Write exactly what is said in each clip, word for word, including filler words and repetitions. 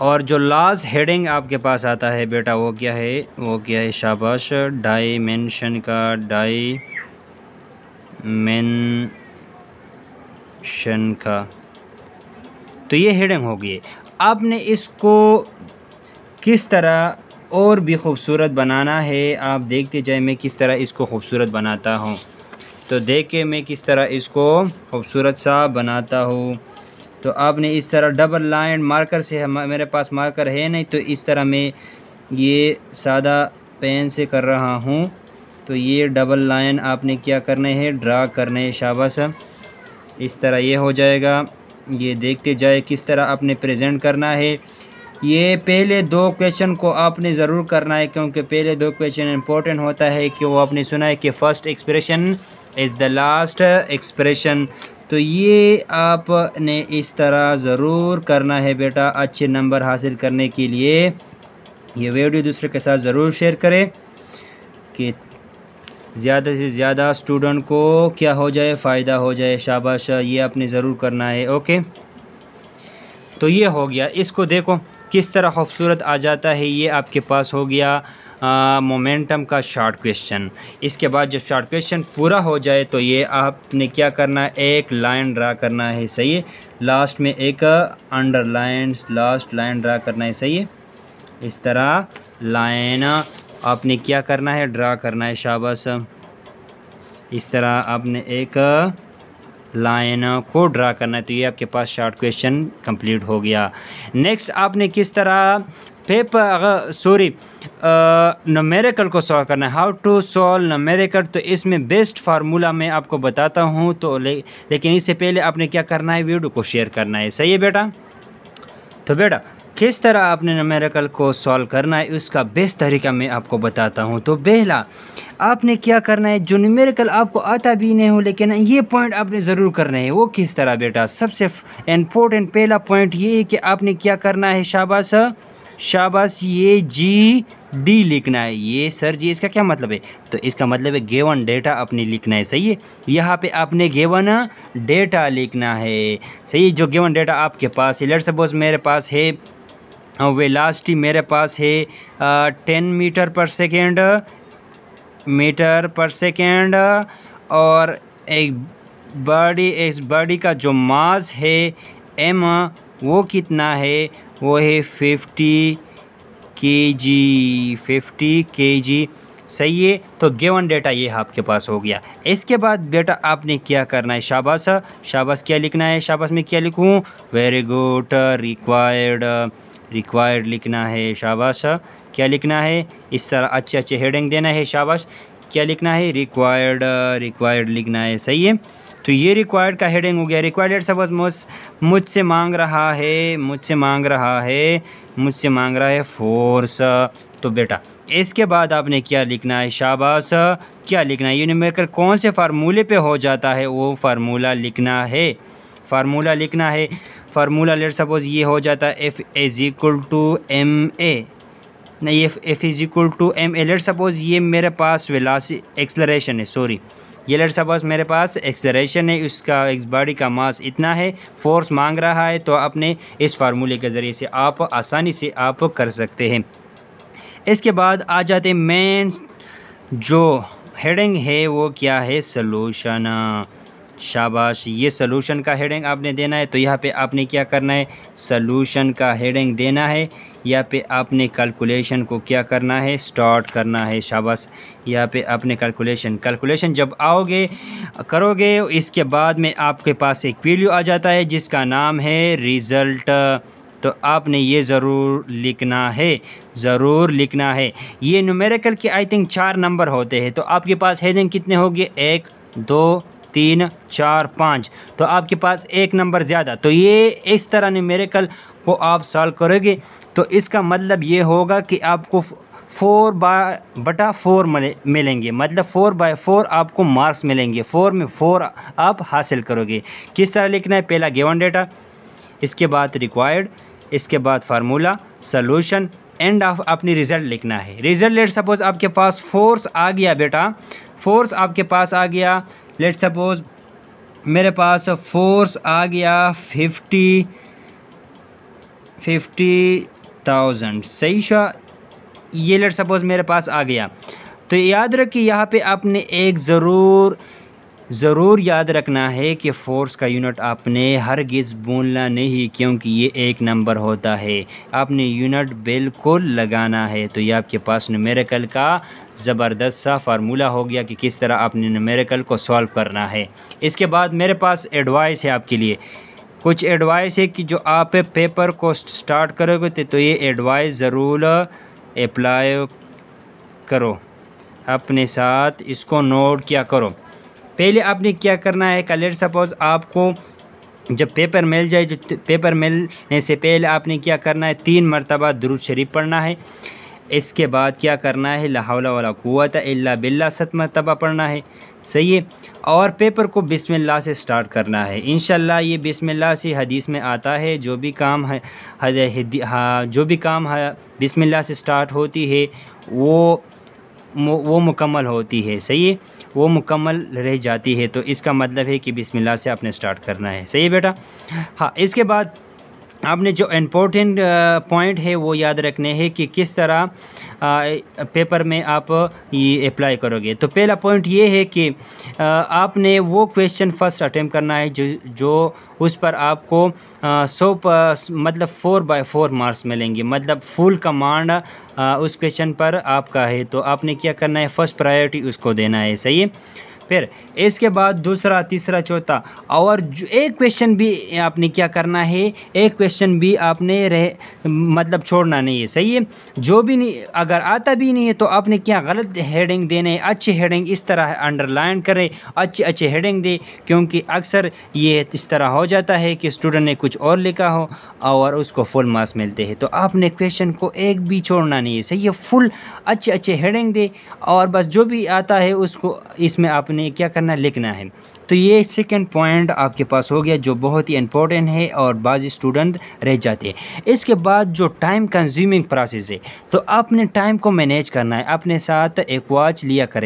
और जो last heading आपके पास आता है बेटा वो क्या है, वो क्या है, शाबाश, डायमेंशन का, डायमेंशन का। तो ये हेडिंग होगी। आपने इसको किस तरह और भी खूबसूरत बनाना है, आप देखते जाए मैं किस तरह इसको खूबसूरत बनाता हूँ। तो देखे मैं किस तरह इसको खूबसूरत सा बनाता हूँ। तो आपने इस तरह डबल लाइन मार्कर से, हम मेरे पास मार्कर है नहीं, तो इस तरह मैं ये सादा पेन से कर रहा हूँ। तो ये डबल लाइन आपने क्या करने है, ड्रा करने है। शाबाश, इस तरह ये हो जाएगा। ये देखते जाए किस तरह आपने प्रेजेंट करना है। ये पहले दो क्वेश्चन को आपने ज़रूर करना है, क्योंकि पहले दो क्वेश्चन इंपॉर्टेंट होता है कि वो आपने सुना है कि first expression is the last expression. तो ये आपने इस तरह ज़रूर करना है बेटा, अच्छे नंबर हासिल करने के लिए। ये वीडियो दूसरे के साथ ज़रूर शेयर करें कि ज़्यादा से ज़्यादा स्टूडेंट को क्या हो जाए, फ़ायदा हो जाए। शाबाश, ये आपने ज़रूर करना है। ओके, तो ये हो गया। इसको देखो किस तरह खूबसूरत आ जाता है। ये आपके पास हो गया मोमेंटम का शॉर्ट क्वेश्चन। इसके बाद जब शॉर्ट क्वेश्चन पूरा हो जाए तो ये आपने क्या करना है, एक लाइन ड्रा करना है। सही है, लास्ट में एक अंडरलाइन लास्ट लाइन ड्रा करना है। सही है, इस तरह लाइन आपने क्या करना है, ड्रा करना है। शाबाश, इस तरह आपने एक लाइन को ड्रा करना है। तो ये आपके पास शॉर्ट क्वेश्चन कंप्लीट हो गया। नेक्स्ट आपने किस तरह पेपर सॉरी न्यूमेरिकल को सॉल्व करना है, हाउ टू सॉल्व न्यूमेरिकल। तो इसमें बेस्ट फार्मूला मैं आपको बताता हूँ। तो ले, लेकिन इससे पहले आपने क्या करना है, वीडियो को शेयर करना है। सही है बेटा। तो बेटा किस तरह आपने न्यूमेरिकल को सॉल्व करना है उसका बेस्ट तरीका मैं आपको बताता हूँ। तो पहला आपने क्या करना है, जो न्यूमेरिकल आपको आता भी नहीं हो लेकिन ये पॉइंट आपने ज़रूर करना है। वो किस तरह बेटा, सबसे इम्पोर्टेंट पहला पॉइंट ये है कि आपने क्या करना है, शाबाश शाबाश, ये जी डी लिखना है। ये सर जी इसका क्या मतलब है, तो इसका मतलब है गिवन डेटा अपनी लिखना है। सही है, यहाँ पे आपने गिवन डेटा लिखना है। सही है, जो गिवन डेटा आपके पास है। लेट्स सपोज मेरे पास है वेलोसिटी, मेरे पास है ten metre per second metre per second और एक बॉडी, इस बॉडी का जो मास है एम, वो कितना है, वो है फिफ्टी के जी फिफ्टी के जी। सही है, तो गिवन डेटा ये आपके पास हो गया। इसके बाद बेटा आपने क्या करना है, शाबाश शाबाश, क्या लिखना है, शाबाश में क्या लिखूँ, वेरी गुड, रिक्वायर्ड रिक्वायर्ड लिखना है। शाबाश, क्या लिखना है, इस तरह अच्छे अच्छे हेडिंग देना है। शाबाश, क्या लिखना है, रिक्वायर्ड रिक्वायर्ड लिखना है। सही है, तो ये रिक्वायर्ड का हेडिंग हो गया। रिक्वायर्ड सपोज मुझ मुझसे मांग रहा है मुझसे मांग रहा है मुझसे मांग रहा है फोर्स। तो बेटा इसके बाद आपने क्या लिखना है, शाबाश, क्या लिखना है, ये न्यूमेरिकल कौन से फार्मूले पे हो जाता है वो फार्मूला लिखना है। फार्मूला लिखना है। फार्मूला लेट सपोज ये हो जाता है F is equal to M A, नहीं F F is equal to M A. Let suppose ये मेरे पास वेलोसिटी एक्सेलरेशन है, सॉरी ये लेट सपोज मेरे पास एक्सेलरेशन है, उसका इस बॉडी का मास इतना है, फोर्स मांग रहा है। तो अपने इस फार्मूले के ज़रिए से आप आसानी से आप कर सकते हैं। इसके बाद आ जाते हैं मेन जो हेडिंग है वो क्या है, सलूशन। शाबाश, ये सलूशन का हेडिंग आपने देना है। तो यहाँ पे आपने क्या करना है, सलूशन का हेडिंग देना है। यहाँ पे आपने कैलकुलेशन को क्या करना है, स्टार्ट करना है। शाबाश, यहाँ पे आपने कैलकुलेशन कैलकुलेशन जब आओगे करोगे, इसके बाद में आपके पास एक वैल्यू आ जाता है जिसका नाम है रिज़ल्ट। तो आपने ये ज़रूर लिखना है, ज़रूर लिखना है। ये न्यूमेरिकल के आई थिंक चार नंबर होते हैं। तो आपके पास हेडिंग कितने होंगे, एक दो तीन चार पाँच, तो आपके पास एक नंबर ज़्यादा। तो ये इस तरह न्यूमेरिकल को आप सॉल्व करोगे तो इसका मतलब ये होगा कि आपको फोर बाय बटा फोर मिलेंगे, मतलब फोर बाय फोर आपको मार्क्स मिलेंगे। फोर में फोर आप हासिल करोगे। किस तरह लिखना है, पहला गिवन डेटा, इसके बाद रिक्वायर्ड, इसके बाद फार्मूला, सॉल्यूशन, एंड ऑफ अपनी रिज़ल्ट लिखना है। रिज़ल्ट लेट सपोज आपके पास फोर्स आ गया बेटा, फोर्स आपके पास आ गया। लेट सपोज मेरे पास फोर्स आ गया फिफ्टी फिफ्टी थाउजेंड। सही शा, ये लेट सपोज़ मेरे पास आ गया। तो याद रखिए यहाँ पे आपने एक ज़रूर ज़रूर याद रखना है कि फ़ोर्स का यूनिट आपने हरगिज़ भूलना नहीं, क्योंकि ये एक नंबर होता है। आपने यूनिट बिल्कुल लगाना है। तो ये आपके पास न्यूमेरिकल का ज़बरदस्त सा फार्मूला हो गया कि किस तरह आपने न्यूमेरिकल को सॉल्व करना है। इसके बाद मेरे पास एडवाइस है आपके लिए, कुछ एडवाइस है कि जो आप पेपर को स्टार्ट करोगे तो ये एडवाइस ज़रूर अप्लाई करो, अपने साथ इसको नोट किया करो। पहले आपने क्या करना है, कल सपोज़ आपको जब पेपर मिल जाए, जो पेपर मिलने से पहले आपने क्या करना है, तीन मरतबा दुरूद शरीफ पढ़ना है। इसके बाद क्या करना है, ला हौला वला कुव्वता इल्ला बिल्लाह सत मरतबा पढ़ना है। सही है। और पेपर को बिस्मिल्लाह से स्टार्ट करना है। इंशाल्लाह ये बिस्मिल्लाह से हदीस में आता है, जो भी काम है हाँ जो भी काम है बिस्मिल्लाह से स्टार्ट होती है वो वो मुकम्मल होती है। सही है, वो मुकम्मल रह जाती है। तो इसका मतलब है कि बिस्मिल्लाह से आपने स्टार्ट करना है। सही है बेटा। हाँ, इसके बाद आपने जो इम्पोर्टेंट पॉइंट है वो याद रखने हैं कि किस तरह आ, पेपर में आप ये अप्लाई करोगे। तो पहला पॉइंट ये है कि आ, आपने वो क्वेश्चन फर्स्ट अटेम्प्ट करना है जो जो उस पर आपको सौ मतलब फोर बाय फोर मार्क्स मिलेंगे, मतलब फुल कमांड उस क्वेश्चन पर आपका है। तो आपने क्या करना है, फर्स्ट प्रायोरिटी उसको देना है। सही है। फिर इसके बाद दूसरा, तीसरा, चौथा, और जो एक क्वेश्चन भी आपने क्या करना है, एक क्वेश्चन भी आपने रह मतलब छोड़ना नहीं है। सही है। जो भी नहीं, अगर आता भी नहीं है तो आपने क्या गलत हेडिंग देने, अच्छे हेडिंग इस तरह अंडरलाइन करें, अच्छे अच्छे हेडिंग दे, क्योंकि अक्सर ये इस तरह हो जाता है कि स्टूडेंट ने कुछ और लिखा हो और उसको फुल मार्क्स मिलते हैं। तो आपने क्वेश्चन को एक भी छोड़ना नहीं है। सही है। फुल अच्छे अच्छे हेडिंग दे और बस जो भी आता है उसको इसमें आपने क्या करना, लिखना है। तो ये सेकंड पॉइंट आपके पास हो गया, जो बहुत ही इंपॉर्टेंट है और बाज़ स्टूडेंट रह जाते हैं। इसके बाद जो टाइम कंज्यूमिंग प्रोसेस है, तो आपने टाइम को मैनेज करना है। अपने साथ एक वॉच लिया करें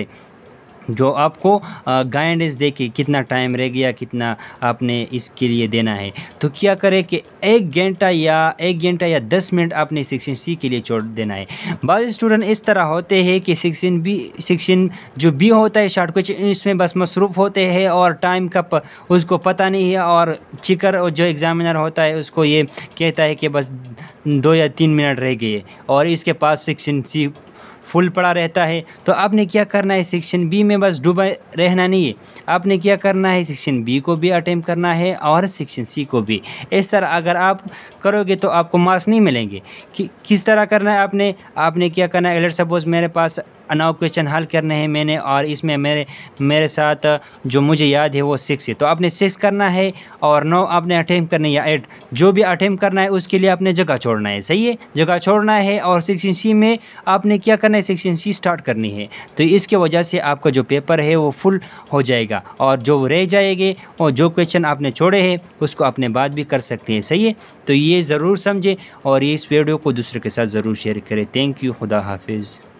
जो आपको गाइडेंस दे कि कितना टाइम रह गया, कितना आपने इसके लिए देना है। तो क्या करें कि एक घंटा या एक घंटा या दस मिनट आपने सेक्शन सी के लिए छोड़ देना है। बाज़ स्टूडेंट इस तरह होते हैं कि सेक्शन बी सेक्शन जो बी होता है शॉर्ट क्वेश्चन, इसमें बस मसरूफ़ होते हैं और टाइम का प, उसको पता नहीं है। और चिकर जो एग्ज़ामिनर होता है उसको ये कहता है कि बस दो या तीन मिनट रह गए और इसके पास सेक्शन सी फुल पड़ा रहता है। तो आपने क्या करना है, सेक्शन बी में बस डूबा रहना नहीं है। आपने क्या करना है, सेक्शन बी को भी अटेम्प्ट करना है और सेक्शन सी को भी। इस तरह अगर आप करोगे तो आपको मार्क्स नहीं मिलेंगे। कि किस तरह करना है, आपने आपने क्या करना है, लेट सपोज़ मेरे पास नौ क्वेश्चन हल करने हैं मैंने, और इसमें मेरे मेरे साथ जो मुझे याद है वो सिक्स है। तो आपने सिक्स करना है और नौ आपने अटेम्प्ट करना है या एट, जो भी अटेम्प्ट करना है उसके लिए आपने जगह छोड़ना है। सही है, जगह छोड़ना है। और सेक्शन सी में आपने क्या करना है, सेक्शन सी स्टार्ट करनी है। तो इसके वजह से आपका जो पेपर है वो फुल हो जाएगा और जो रह जाएंगे और जो क्वेश्चन आपने छोड़े हैं उसको अपने बाद भी कर सकते हैं। सही है। तो ये ज़रूर समझें और ये इस वीडियो को दूसरे के साथ ज़रूर शेयर करें। Thank you. खुदा हाफिज़।